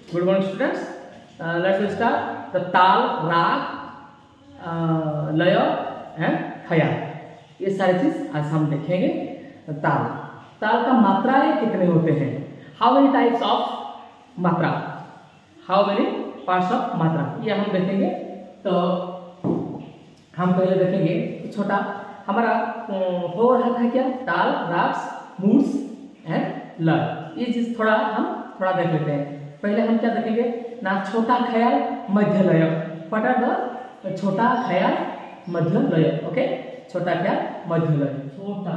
Good morning, students. Let's start the ताल, राग, लय एंड खयाल। ये सारी चीज आज हम देखेंगे। ताल, ताल का मात्राएं कितने होते हैं? How many types of matra, how many parts of matra, ये हम देखेंगे। तो हम पहले देखेंगे छोटा हमारा हो रहा था क्या, ताल, राग, मूड्स एंड लय। ये चीज थोड़ा देख लेते हैं। पहले हम क्या देखेंगे ना, छोटा ख्याल, मध्य लय। व्हाट आर द छोटा ख्याल, मध्य लय? ओके, छोटा ख्याल, मध्य लय। छोटा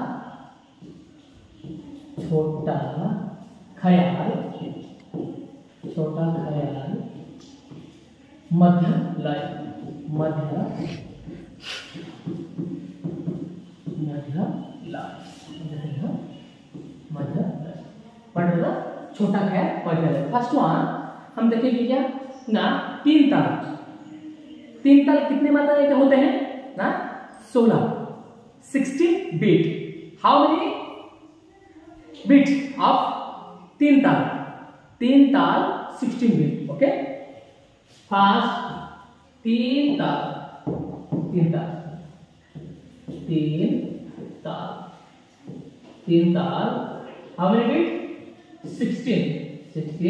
ख्याल, मध्य लय, मध्य लय। व्हाट आर द छोटा ख्याल, मध्य लय? फर्स्ट वन हम देखेंगे क्या ना, तीन ताल। तीन ताल कितने मात्राएं के होते हैं ना? 16, 16 beat. How many beat of teen taal? तीन ताल 16 बीट। ओके, फर्स्ट तीन ताल, हाउ मेनी बीट? 16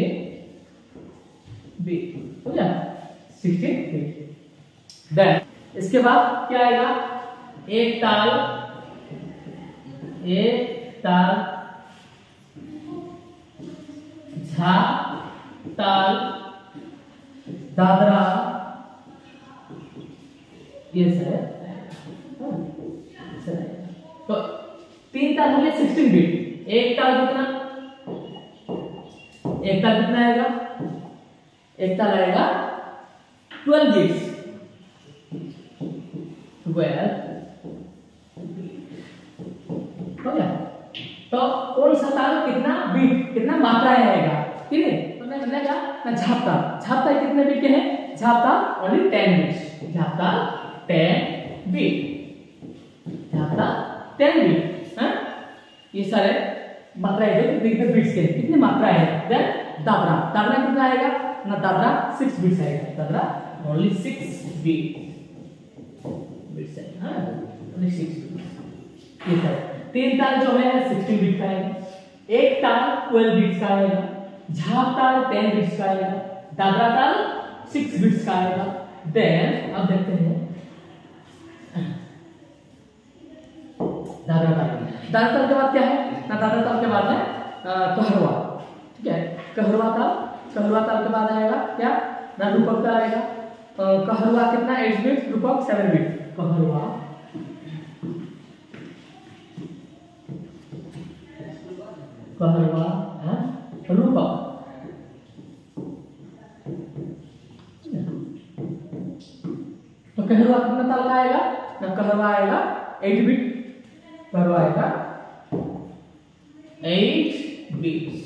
बीट हो गया, 16 बीट। देन इसके बाद क्या आएगा? एक ताल, झा ताल, दादरा, ये सर। तो तीन ताल हो गया 16 बीट। एक ताल कितना आएगा? एक ताल आएगा 12 बीट्स। 12 हो गया। तो कौन सा ताल कितना बीट, कितना मात्राएं आएगा? ठीक है, तो मैं बनेगा ना झापताल कितने बीट के हैं? Jhaptaal only 10 beats. Jhaptaal 10 beat. हाँ, ये सारे मात्राएं जो कितने बीट्स के, कितनी मात्राएं हैं? देन दादरा कितना आएगा ना? दादरा 6 बीट्स आएगा। दादरा ओनली 6 बीट्स है। हाँ, ओनली 6 बीट्स। ये सारे तीन ताल जो है 16 बीट का आएगा। एक ताल 12 बीट्स का आएगा। झाप ताल 10 बीट्स का आएगा। दादरा ताल 6 बीट्स का आएगा। देन अब देखते हैं दादरा ताल के बाद क्या है ना? दादरा ताल के बाद है कहरवा। ठीक है, कहरवा ताल के बाद आएगा क्या ना? रूपक का आएगा। कहरवा कितना? 8 बीट, रूपक 7 बीट। कहरवा रूपक। तो कहरवा कितना ताल का आएगा ना? कहरवा आएगा 8 बीट। कहरवा आएगा 8 बीट्स।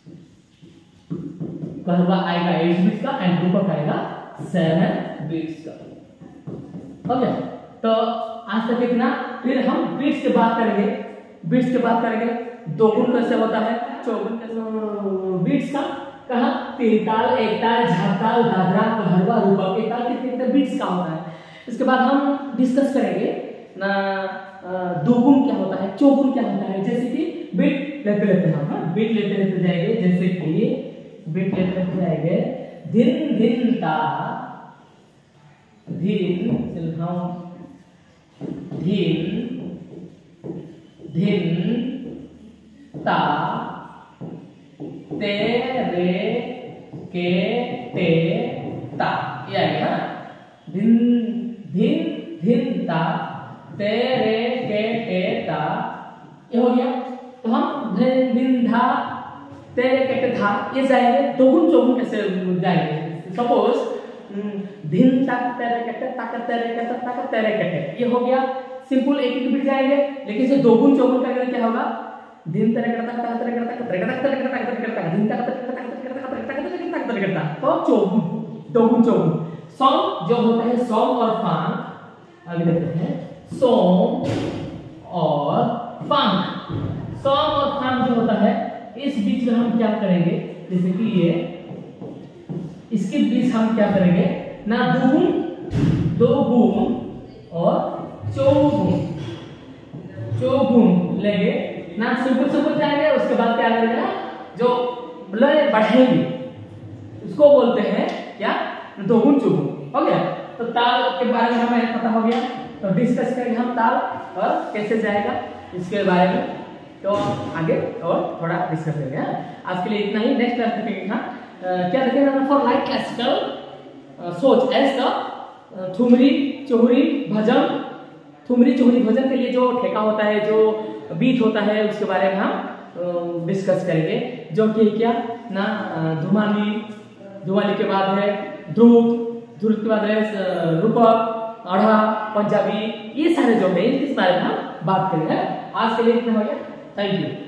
कहरवा आएगा 8 बीट्स का एंड रूपक आएगा 7 बीट्स का। हो गया। तो आज तक इतना। फिर हम बीट्स की बात करेंगे। दो गुण कैसे होता है, चौगुन कैसे? बीट्स का कहा? तीन ताल, एक ताल, झापताल, दादरा, कहरवा, रूपक। एक ताल कितने बीट्स का होता है? इसके बाद हम डिस्कस करेंगे ना दो गुण क्या होता है, चौगुन क्या होता है। जैसे कि बीट लेते हम, बीट लेते जाएंगे। जैसे कि बीट लेते जाएंगे, धिन ता, धिन ता, ते रे के ते ता। ये आएगा ना, धिन ता, ते रे के ते ता। ये हो गया। तो हम धिन धा, ते रे के ते धा ये जाएंगे। दो गुण चौगुन कैसे जाएंगे? सपोज धिन तक तेरे कटे, तक तेरे कटे, तक तेरे कटे, ये हो गया। सिंपल एक बीट जाएंगे। लेकिन इसे दो गुण चौगुन करके क्या होगा? दिन तेरे कटा, तक तेरे कटा, तक तेरे कटा, तक तेरे कटा, तक तेरे कटा, दिन तक तेरे कटा, तक तेरे कटा, तक तेरे कटा। तो चौगुन, दो गुण चौगुन। सॉन्ग जो होता है, सॉन्ग और फांक। अभी देखते हैं सोम और फांक। सॉन्ग और फांक जो होता है, इस बीच में हम क्या करेंगे? जैसे कि ये चीज हम क्या करेंगे ना, दुगुन, दो गुण और चौगुन लेंगे ना, सुकुर जाएंगे। उसके बाद क्या करेंगे, जो लय बढ़ेंगे उसको बोलते हैं क्या, दोगुन चौगुन। हो गया। तो ताल के बारे में हमें पता हो गया। तो डिस्कस करेंगे हम ताल और कैसे जाएगा इसके बारे में, तो आगे और थोड़ा डिस्कस करेंगे। आज के लिए इतना ही। नेक्स्ट क्लास देखेंगे क्या देखेंगे, for like classical such as the thumri चौहरी भजन। ठुमरी चौहरी भजन के लिए जो ठेका होता है, जो बीट होता है, उसके बारे में हम डिस्कस करेंगे। जो कि क्या ना, धुमाली के बाद है ध्रुव के बाद है रूपक, आढ़ा, पंजाबी, ये सारे जो है इस बारे में हम बात करेंगे। आज के लिए इतना हो गया। Thank you.